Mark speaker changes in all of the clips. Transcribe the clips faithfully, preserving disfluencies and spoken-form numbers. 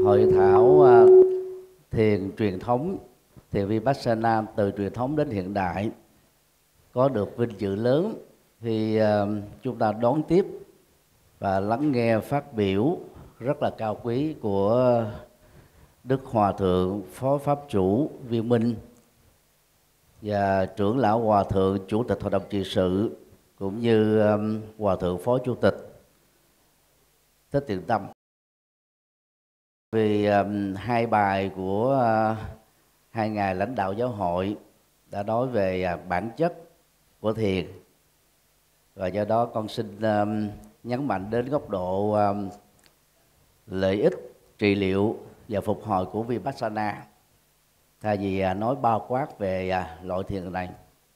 Speaker 1: hội thảo à, thiền truyền thống, thiền Vipassana từ truyền thống đến hiện đại, có được vinh dự lớn khi à, chúng ta đón tiếp và lắng nghe phát biểu rất là cao quý của Đức Hòa Thượng Phó Pháp Chủ Viên Minh và trưởng lão Hòa Thượng Chủ tịch Hội đồng trị sự, cũng như um, Hòa Thượng Phó Chủ tịch Thích Thiện Tâm. Vì um, hai bài của uh, hai ngài lãnh đạo giáo hội đã nói về uh, bản chất của thiền, và do đó con xin um, nhấn mạnh đến góc độ um, lợi ích trị liệu và phục hồi của Vipassana, thay vì uh, nói bao quát về uh, loại thiền này.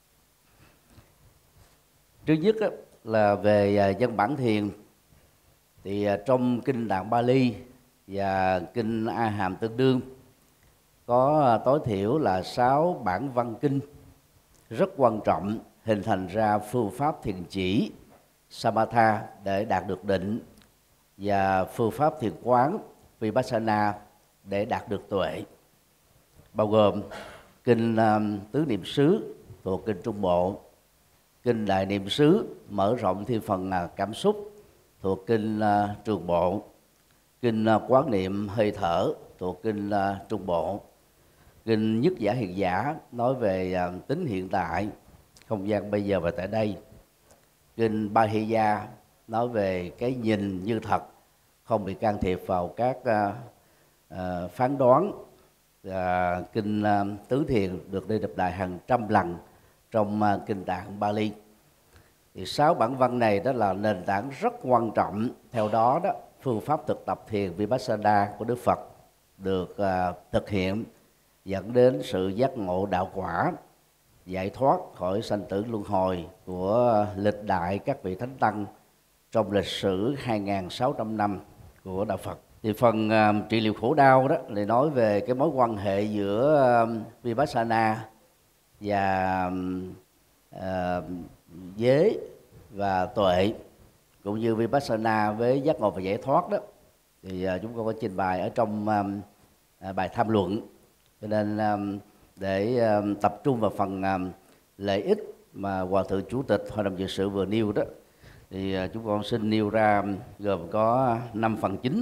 Speaker 1: Trước nhất á, là về uh, văn bản thiền, thì uh, trong kinh Tạng Bali và kinh A Hàm tương đương có uh, tối thiểu là sáu bản văn kinh rất quan trọng, hình thành ra phương pháp thiền chỉ Samatha để đạt được định, và phương pháp thiền quán Vipassana để đạt được tuệ, bao gồm kinh um, Tứ Niệm xứ thuộc kinh Trung Bộ, kinh Đại Niệm xứ mở rộng thêm phần uh, cảm xúc thuộc kinh uh, Trường Bộ, kinh uh, Quán niệm hơi thở thuộc kinh uh, Trung Bộ, kinh Nhất Giả Hiện Giả nói về uh, tính hiện tại, không gian bây giờ và tại đây, kinh Bahiya nói về cái nhìn như thật, không bị can thiệp vào các uh, uh, phán đoán. Và kinh uh, Tứ Thiền được đi đọc lại hàng trăm lần trong uh, kinh Tạng Bali. Thì sáu bản văn này đó là nền tảng rất quan trọng. Theo đó đó, phương pháp thực tập thiền Vipassana của Đức Phật được uh, thực hiện, dẫn đến sự giác ngộ đạo quả, giải thoát khỏi sanh tử luân hồi của lịch đại các vị thánh tăng trong lịch sử hai nghìn sáu trăm năm của đạo Phật. Thì phần uh, trị liệu khổ đau đó thì nói về cái mối quan hệ giữa uh, Vipassana và uh, giới và tuệ, cũng như Vipassana với giác ngộ và giải thoát đó, thì uh, chúng tôi có trình bày ở trong uh, bài tham luận. Cho nên uh, để uh, tập trung vào phần uh, lợi ích mà Hòa Thượng Chủ tịch Hội đồng trị sự vừa nêu đó, thì uh, chúng con xin nêu ra gồm có năm phần chính.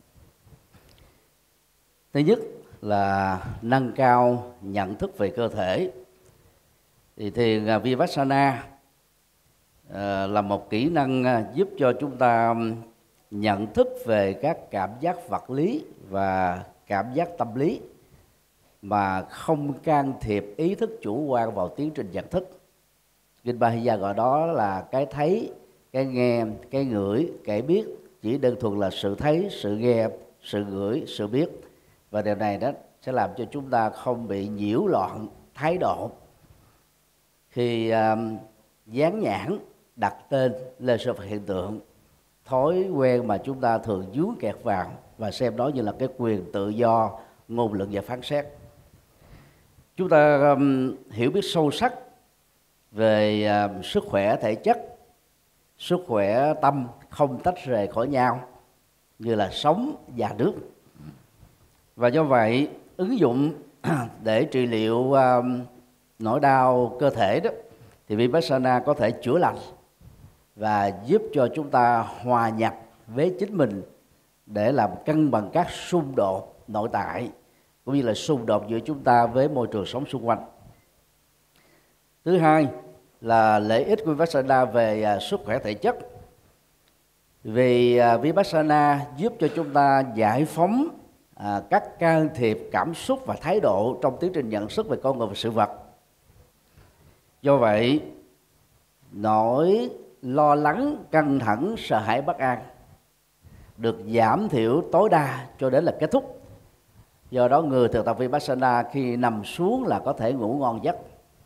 Speaker 1: Thứ nhất là nâng cao nhận thức về cơ thể. Thì thiền Vipassana uh, là một kỹ năng uh, giúp cho chúng ta nhận thức về các cảm giác vật lý và cảm giác tâm lý, mà không can thiệp ý thức chủ quan vào tiến trình nhận thức. Kinh Bahiya gọi đó là cái thấy, cái nghe, cái ngửi, cái biết, chỉ đơn thuần là sự thấy, sự nghe, sự ngửi, sự biết. Và điều này đó sẽ làm cho chúng ta không bị nhiễu loạn thái độ khi um, dán nhãn đặt tên lên sự vật hiện tượng, thói quen mà chúng ta thường dướng kẹt vào và xem đó như là cái quyền tự do ngôn luận và phán xét. Chúng ta um, hiểu biết sâu sắc về uh, sức khỏe thể chất, sức khỏe tâm không tách rời khỏi nhau như là sống và nước. Và do vậy ứng dụng để trị liệu uh, nỗi đau cơ thể đó, thì Vipassana có thể chữa lành và giúp cho chúng ta hòa nhập với chính mình để làm cân bằng các xung đột nội tại, cũng như là xung đột giữa chúng ta với môi trường sống xung quanh. Thứ hai là lợi ích của Vipassana về uh, sức khỏe thể chất. Vì uh, Vipassana giúp cho chúng ta giải phóng uh, các can thiệp cảm xúc và thái độ trong tiến trình nhận thức về con người và sự vật. Do vậy, nỗi lo lắng, căng thẳng, sợ hãi, bất an được giảm thiểu tối đa cho đến là kết thúc. Do đó người thực tập Vipassana khi nằm xuống là có thể ngủ ngon giấc.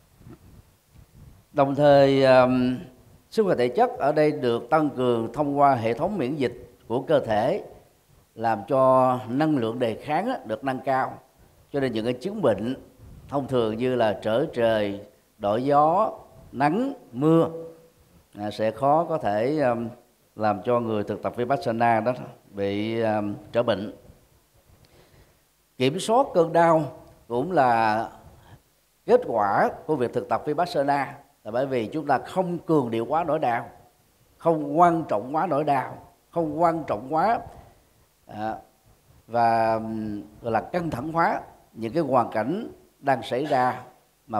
Speaker 1: Đồng thời um, sức khỏe thể chất ở đây được tăng cường thông qua hệ thống miễn dịch của cơ thể, làm cho năng lượng đề kháng được nâng cao. Cho nên những cái chứng bệnh thông thường như là trở trời, đổi gió, nắng, mưa à, sẽ khó có thể um, làm cho người thực tập Vipassana đó bị um, trở bệnh. Kiểm soát cơn đau cũng là kết quả của việc thực tập Vipassana, là bởi vì chúng ta không cường điệu quá nỗi đau, không quan trọng quá nỗi đau, không quan trọng quá à, và gọi là căng thẳng hóa những cái hoàn cảnh đang xảy ra, mà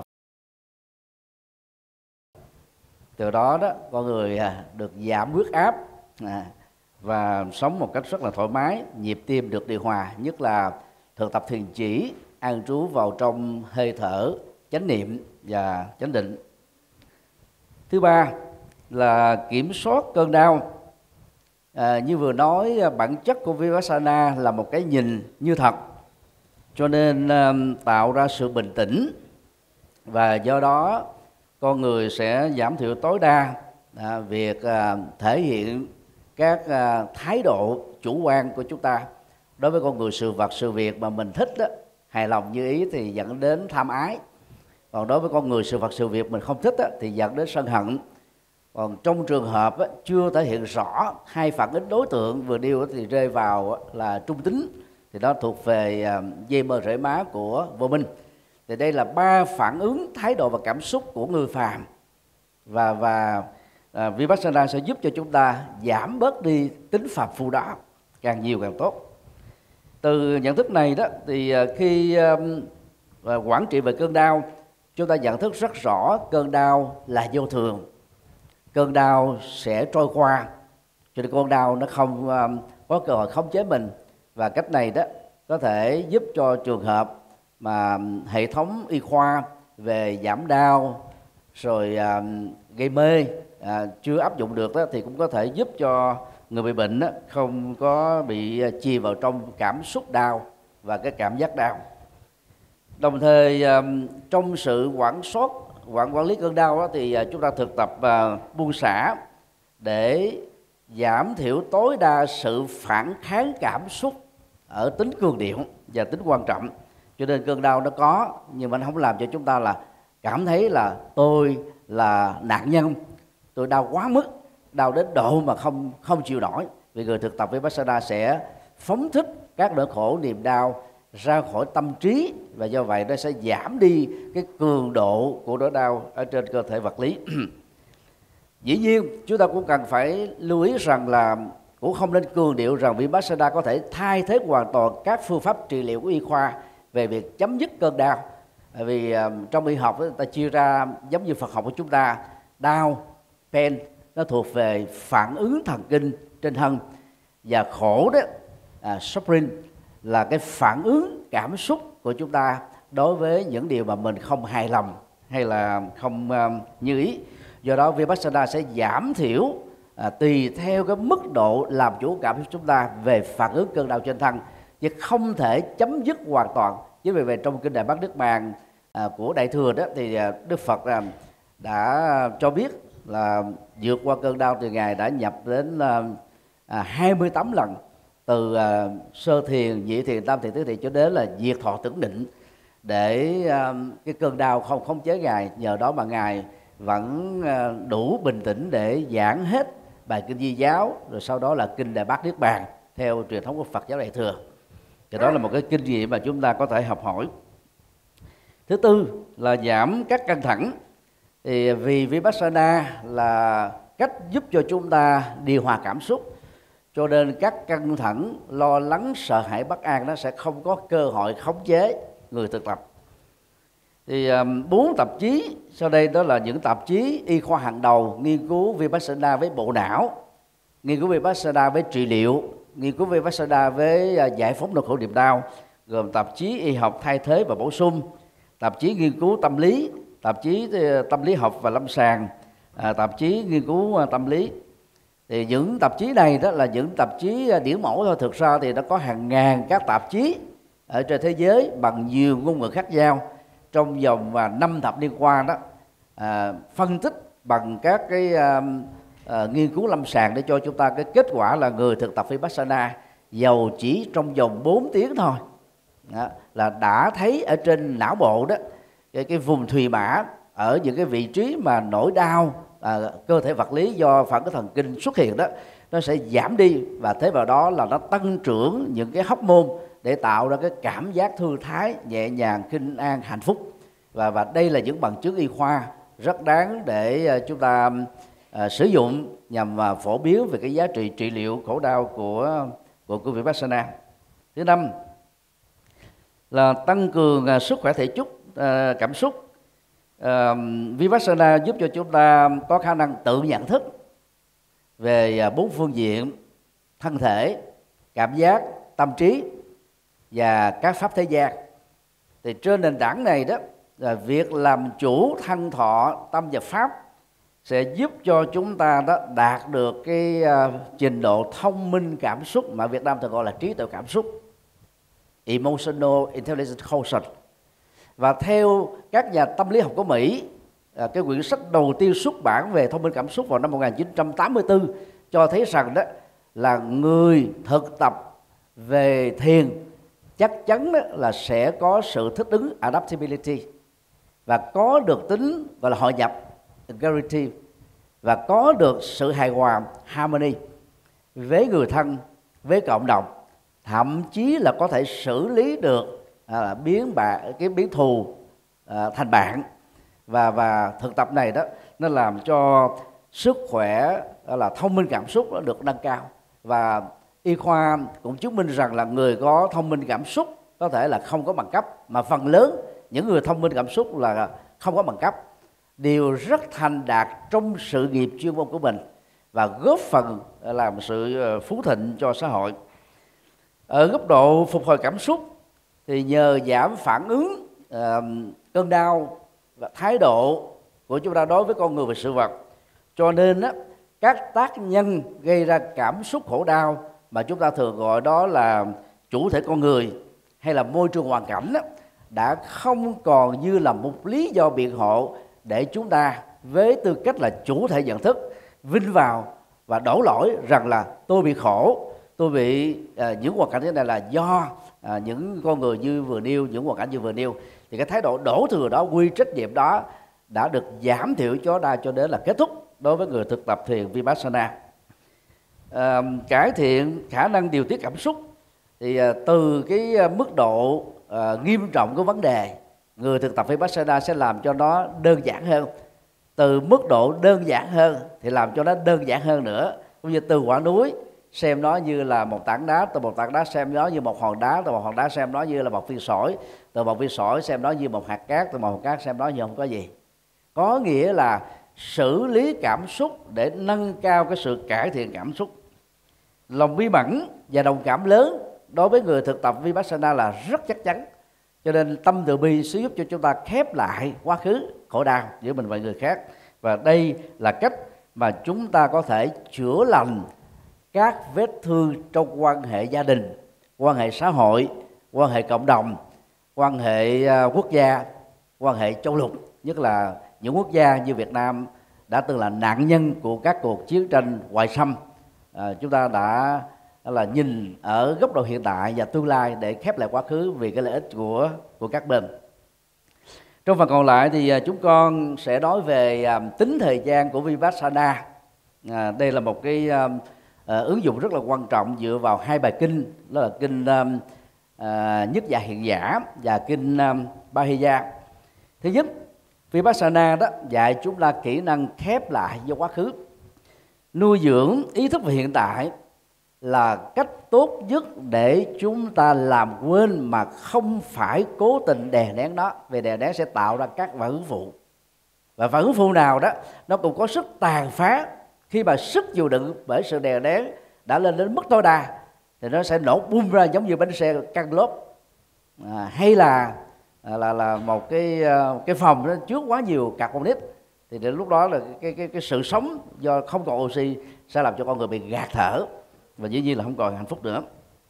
Speaker 1: từ đó đó con người à, được giảm huyết áp à, và sống một cách rất là thoải mái, nhịp tim được điều hòa, nhất là thực tập thiền chỉ, an trú vào trong hơi thở, chánh niệm và chánh định. Thứ ba là kiểm soát cơn đau. À, như vừa nói, bản chất của Vipassana là một cái nhìn như thật, cho nên uh, tạo ra sự bình tĩnh, và do đó con người sẽ giảm thiểu tối đa à, việc à, thể hiện các à, thái độ chủ quan của chúng ta đối với con người, sự vật, sự việc mà mình thích đó, hài lòng như ý thì dẫn đến tham ái. Còn đối với con người, sự vật, sự việc mình không thích đó, thì dẫn đến sân hận. Còn trong trường hợp đó, chưa thể hiện rõ hai phản ứng đối tượng vừa nêu thì rơi vào là trung tính, thì đó thuộc về à, dây mơ rễ má của vô minh. Thì đây là ba phản ứng thái độ và cảm xúc của người phàm, và và à, Vipassana sẽ giúp cho chúng ta giảm bớt đi tính phàm phu đó, càng nhiều càng tốt. Từ nhận thức này đó thì à, khi à, quản trị về cơn đau, chúng ta nhận thức rất rõ cơn đau là vô thường, cơn đau sẽ trôi qua, cho nên cơn đau nó không à, có cơ hội khống chế mình. Và cách này đó có thể giúp cho trường hợp mà hệ thống y khoa về giảm đau rồi à, gây mê à, chưa áp dụng được đó, thì cũng có thể giúp cho người bị bệnh đó, không có bị chìm vào trong cảm xúc đau và cái cảm giác đau. Đồng thời à, trong sự quản soát quản quản lý cơn đau đó, thì à, chúng ta thực tập à, buông xả để giảm thiểu tối đa sự phản kháng cảm xúc ở tính cường điệu và tính quan trọng. Cho nên cơn đau nó có, nhưng mà nó không làm cho chúng ta là cảm thấy là tôi là nạn nhân, tôi đau quá mức, đau đến độ mà không không chịu nổi. Vì người thực tập Vipassana sẽ phóng thích các nỗi khổ niềm đau ra khỏi tâm trí, và do vậy nó sẽ giảm đi cái cường độ của nỗi đau ở trên cơ thể vật lý. Dĩ nhiên chúng ta cũng cần phải lưu ý rằng là cũng không nên cường điệu rằng Vipassana có thể thay thế hoàn toàn các phương pháp trị liệu của y khoa về việc chấm dứt cơn đau. Bởi vì uh, trong y học người ta chia ra giống như Phật học của chúng ta, đau, pain nó thuộc về phản ứng thần kinh trên thân, và khổ đó, uh, suffering là cái phản ứng cảm xúc của chúng ta đối với những điều mà mình không hài lòng hay là không uh, như ý. Do đó Vipassana sẽ giảm thiểu à, tùy theo cái mức độ làm chủ cảm xúc chúng ta về phản ứng cơn đau trên thân, chứ không thể chấm dứt hoàn toàn. Chính vì vậy trong kinh Đại Bát Niết Bàn à, của Đại Thừa đó thì à, Đức Phật à, đã cho biết là vượt qua cơn đau thì Ngài đã nhập đến à, à, hai mươi tám lần, từ à, sơ thiền, nhị thiền, tam thiền, tứ thiền cho đến là diệt thọ tưởng định, để à, cái cơn đau không khống chế Ngài. Nhờ đó mà Ngài vẫn đủ bình tĩnh để giảng hết bài kinh Di Giáo, rồi sau đó là kinh Đại Bát Niết Bàn theo truyền thống của Phật giáo Đại Thừa. Thì đó là một cái kinh nghiệm mà chúng ta có thể học hỏi. Thứ tư là giảm các căng thẳng. Thì vì Vipassana là cách giúp cho chúng ta điều hòa cảm xúc, cho nên các căng thẳng, lo lắng, sợ hãi, bất an nó sẽ không có cơ hội khống chế người thực tập. Thì bốn tạp chí sau đây đó là những tạp chí y khoa hàng đầu nghiên cứu Vipassana với bộ não, nghiên cứu Vipassana với trị liệu, nghiên cứu Vipassana với giải phóng nỗi khổ niềm đau, gồm tạp chí y học thay thế và bổ sung, tạp chí nghiên cứu tâm lý, tạp chí tâm lý học và lâm sàng, à, tạp chí nghiên cứu tâm lý. Thì những tạp chí này đó là những tạp chí điển mẫu thôi. Thực ra thì nó có hàng ngàn các tạp chí ở trên thế giới bằng nhiều ngôn ngữ khác nhau. Trong vòng và năm thập niên qua đó, à, phân tích bằng các cái à, à, nghiên cứu lâm sàng để cho chúng ta cái kết quả là người thực tập Vipassana dầu chỉ trong vòng bốn tiếng thôi đó, là đã thấy ở trên não bộ đó cái, cái vùng thùy mã ở những cái vị trí mà nỗi đau à, cơ thể vật lý do phản ứng thần kinh xuất hiện đó, nó sẽ giảm đi, và thế vào đó là nó tăng trưởng những cái hormone để tạo ra cái cảm giác thư thái, nhẹ nhàng, kinh an, hạnh phúc. Và và đây là những bằng chứng y khoa rất đáng để chúng ta uh, sử dụng nhằm uh, phổ biến về cái giá trị trị liệu khổ đau của của của Vipassana. Thứ năm là tăng cường uh, sức khỏe thể chất, uh, cảm xúc. Uh, Vipassana giúp cho chúng ta có khả năng tự nhận thức về uh, bốn phương diện: thân thể, cảm giác, tâm trí và các pháp thế gian. Thì trên nền tảng này đó, là việc làm chủ thân thọ, tâm và pháp sẽ giúp cho chúng ta đó đạt được cái uh, trình độ thông minh cảm xúc mà Việt Nam thường gọi là trí tuệ cảm xúc, emotional intelligence quotient. Và theo các nhà tâm lý học của Mỹ, uh, cái quyển sách đầu tiên xuất bản về thông minh cảm xúc vào năm một nghìn chín trăm tám mươi tư cho thấy rằng đó là người thực tập về thiền chắc chắn đó là sẽ có sự thích ứng adaptability, và có được tính gọi là hội nhập integrity, và có được sự hài hòa harmony với người thân, với cộng đồng, thậm chí là có thể xử lý được à, biến bạn cái biến thù à, thành bạn. Và và thực tập này đó nó làm cho sức khỏe là thông minh cảm xúc được nâng cao. Và y khoa cũng chứng minh rằng là người có thông minh cảm xúc có thể là không có bằng cấp, mà phần lớn những người thông minh cảm xúc là không có bằng cấp đều rất thành đạt trong sự nghiệp chuyên môn của mình và góp phần làm sự phú thịnh cho xã hội. Ở góc độ phục hồi cảm xúc thì nhờ giảm phản ứng uh, cơn đau và thái độ của chúng ta đối với con người và sự vật, cho nên á, các tác nhân gây ra cảm xúc khổ đau mà chúng ta thường gọi đó là chủ thể con người hay là môi trường hoàn cảnh đó, đã không còn như là một lý do biện hộ để chúng ta với tư cách là chủ thể nhận thức vin vào và đổ lỗi rằng là tôi bị khổ, tôi bị à, những hoàn cảnh thế này là do à, những con người như vừa nêu, những hoàn cảnh như vừa nêu. Thì cái thái độ đổ thừa đó, quy trách nhiệm đó đã được giảm thiểu cho đa cho đến là kết thúc đối với người thực tập thiền Vipassana. À, cải thiện khả năng điều tiết cảm xúc thì à, từ cái mức độ à, nghiêm trọng của vấn đề, người thực tập Vipassana sẽ làm cho nó đơn giản hơn. Từ mức độ đơn giản hơn thì làm cho nó đơn giản hơn nữa. Cũng như từ quả núi xem nó như là một tảng đá, từ một tảng đá xem nó như một hòn đá, từ một hòn đá xem nó như là một viên sỏi, từ một viên sỏi xem nó như một hạt cát, từ một hạt cát xem nó như không có gì. Có nghĩa là xử lý cảm xúc để nâng cao cái sự cải thiện cảm xúc. Lòng bi mẫn và đồng cảm lớn đối với người thực tập Vipassana là rất chắc chắn. Cho nên tâm từ bi sẽ giúp cho chúng ta khép lại quá khứ khổ đau giữa mình và người khác. Và đây là cách mà chúng ta có thể chữa lành các vết thương trong quan hệ gia đình, quan hệ xã hội, quan hệ cộng đồng, quan hệ quốc gia, quan hệ châu lục. Nhất là những quốc gia như Việt Nam đã từng là nạn nhân của các cuộc chiến tranh ngoại xâm. À, chúng ta đã là nhìn ở góc độ hiện tại và tương lai để khép lại quá khứ vì cái lợi ích của của các bên. Trong phần còn lại thì chúng con sẽ nói về à, tính thời gian của Vipassana. À, đây là một cái à, à, ứng dụng rất là quan trọng dựa vào hai bài kinh, đó là kinh à, à, Nhất Giả Hiện Giả và kinh à, Bahiya. Thứ nhất, Vipassana đó dạy chúng ta kỹ năng khép lại do quá khứ. Nuôi dưỡng ý thức về hiện tại là cách tốt nhất để chúng ta làm quên mà không phải cố tình đè nén nó. Vì đè nén sẽ tạo ra các phản ứng phụ. Và phản ứng phụ nào đó nó cũng có sức tàn phá. Khi mà sức chịu đựng bởi sự đè nén đã lên đến mức tối đa thì nó sẽ nổ bung ra giống như bánh xe căng lốp. À, hay là là là một cái cái phòng nó chứa quá nhiều carbonic thì đến lúc đó là cái cái cái sự sống do không còn oxy sẽ làm cho con người bị gạt thở và dĩ nhiên là không còn hạnh phúc nữa.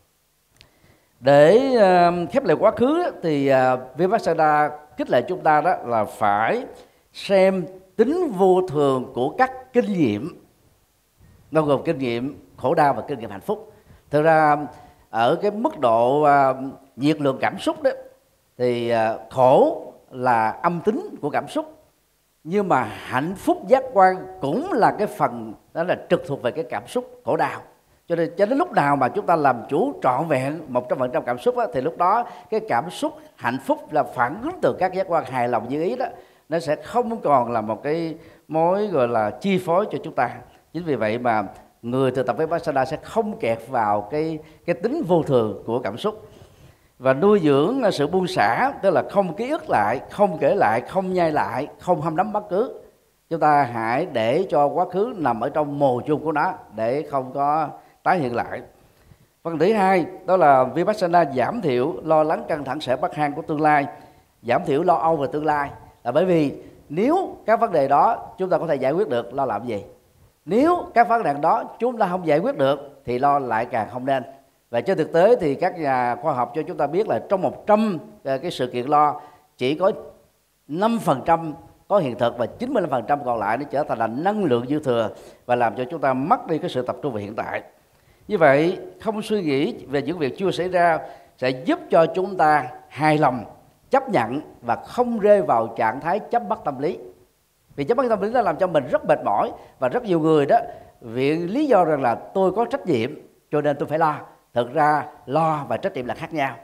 Speaker 1: Để uh, khép lại quá khứ thì uh, Vipassana khích lệ chúng ta đó là phải xem tính vô thường của các kinh nghiệm, bao gồm kinh nghiệm khổ đau và kinh nghiệm hạnh phúc. Thực ra ở cái mức độ uh, nhiệt lượng cảm xúc đó thì uh, khổ là âm tính của cảm xúc, nhưng mà hạnh phúc giác quan cũng là cái phần đó là trực thuộc về cái cảm xúc khổ đau. Cho nên cho đến lúc nào mà chúng ta làm chủ trọn vẹn một trăm phần trăm cảm xúc á, thì lúc đó cái cảm xúc hạnh phúc là phản ứng từ các giác quan hài lòng như ý đó, nó sẽ không còn là một cái mối gọi là chi phối cho chúng ta. Chính vì vậy mà người thực tập Vipassana sẽ không kẹt vào cái cái tính vô thường của cảm xúc, và nuôi dưỡng sự buông xả, tức là không ký ức lại, không kể lại, không nhai lại, không hâm nắm bất cứ. Chúng ta hãy để cho quá khứ nằm ở trong mồ chung của nó để không có tái hiện lại. Phần thứ hai đó là Vipassana giảm thiểu lo lắng căng thẳng sợ bất an của tương lai, giảm thiểu lo âu về tương lai. Là bởi vì nếu các vấn đề đó chúng ta có thể giải quyết được, lo làm gì? Nếu các vấn đề đó chúng ta không giải quyết được thì lo lại càng không nên. Và trên thực tế thì các nhà khoa học cho chúng ta biết là trong một trăm cái sự kiện lo, chỉ có năm phần trăm có hiện thực và chín mươi lăm phần trăm còn lại nó trở thành là năng lượng dư thừa và làm cho chúng ta mất đi cái sự tập trung vào hiện tại. Như vậy không suy nghĩ về những việc chưa xảy ra sẽ giúp cho chúng ta hài lòng, chấp nhận và không rơi vào trạng thái chấp bắt tâm lý. Vì chấp bắt tâm lý nó làm cho mình rất mệt mỏi, và rất nhiều người đó viện lý do rằng là tôi có trách nhiệm cho nên tôi phải lo. Thực ra lo và trách nhiệm là khác nhau.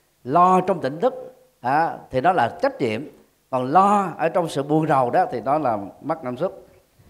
Speaker 1: Lo trong tỉnh thức à, thì nó là trách nhiệm, còn lo ở trong sự buồn rầu đó thì nó là mất cảm xúc.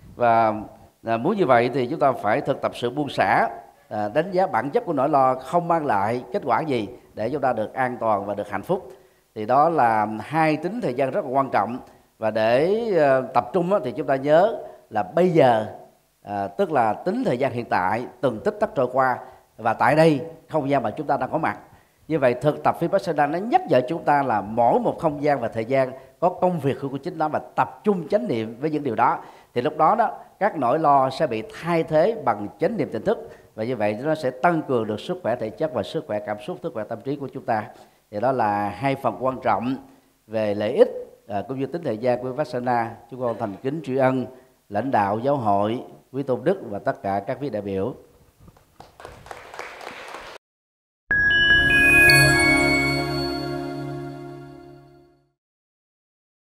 Speaker 1: Và à, muốn như vậy thì chúng ta phải thực tập sự buông xả, à, đánh giá bản chất của nỗi lo không mang lại kết quả gì để chúng ta được an toàn và được hạnh phúc. Thì đó là hai tính thời gian rất là quan trọng. Và để uh, tập trung á, thì chúng ta nhớ là bây giờ, à, tức là tính thời gian hiện tại, từng tích tắc trôi qua, và tại đây không gian mà chúng ta đang có mặt. Như vậy thực tập Vipassana nó nhắc nhở chúng ta là mỗi một không gian và thời gian có công việc của chính nó, và tập trung chánh niệm với những điều đó. Thì lúc đó đó các nỗi lo sẽ bị thay thế bằng chánh niệm tỉnh thức, và như vậy nó sẽ tăng cường được sức khỏe thể chất và sức khỏe cảm xúc, sức khỏe tâm trí của chúng ta. Thì đó là hai phần quan trọng về lợi ích à, cũng như tính thời gian của Vipassana. Chúng con thành kính tri ân lãnh đạo giáo hội, quý tôn đức và tất cả các vị đại biểu.